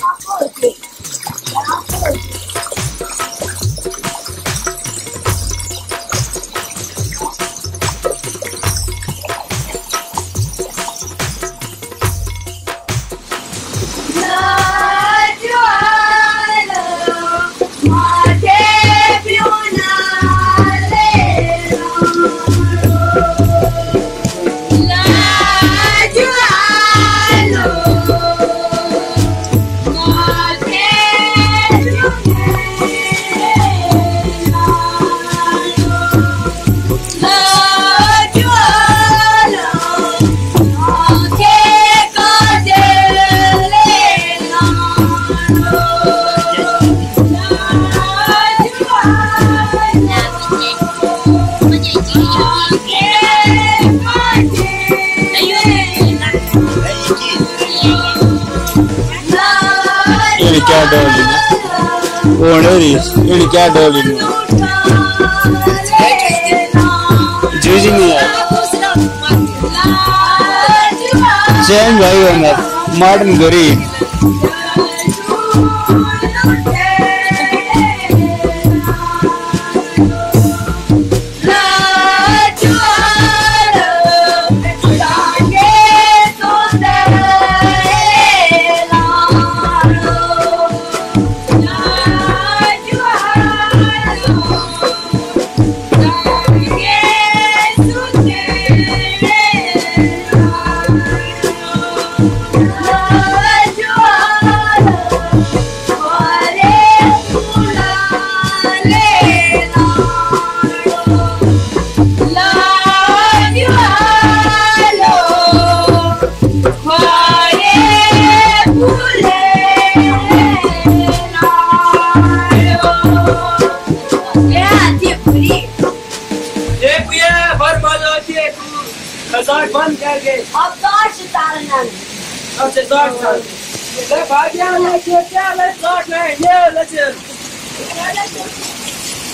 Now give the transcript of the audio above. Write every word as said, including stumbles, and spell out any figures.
क्या डोली ये क्या डोली जूझी नहीं है चैन भाई होना मॉडर्न गरीब बंद कर गए अब साठ सितारा अब से साठ साल ले भाग्या ले क्या ले साठ में ये ले चल